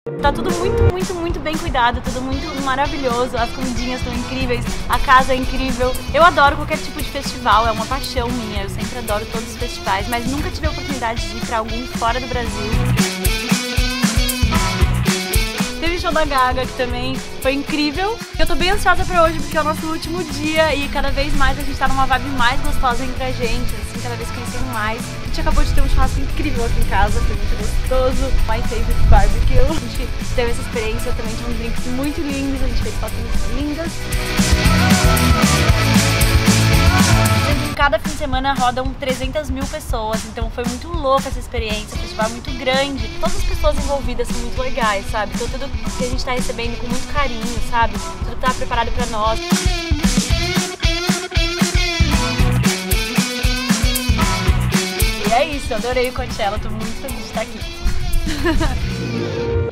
Tá tudo muito bem cuidado, tudo muito maravilhoso, as comidinhas estão incríveis, a casa é incrível. Eu adoro qualquer tipo de festival, é uma paixão minha, eu sempre adoro todos os festivais, mas nunca tive a oportunidade de ir pra algum fora do Brasil. Teve show da Gaga, que também foi incrível. Eu tô bem ansiosa pra hoje, porque é o nosso último dia e cada vez mais a gente tá numa vibe mais gostosa entre a gente, assim, cada vez conhecendo mais. A gente acabou de ter um churrasco incrível aqui em casa, foi muito gostoso. My favorite barbecue. A gente teve essa experiência também, tinha uns drinks muito lindos, a gente fez fotos muito lindas. Cada fim de semana rodam 300 mil pessoas, então foi muito louca essa experiência, o festival é muito grande, todas as pessoas envolvidas são muito legais, sabe? Então tudo que a gente tá recebendo com muito carinho, sabe? Tudo tá preparado pra nós. E é isso, eu adorei o Coachella, tô muito feliz de estar aqui.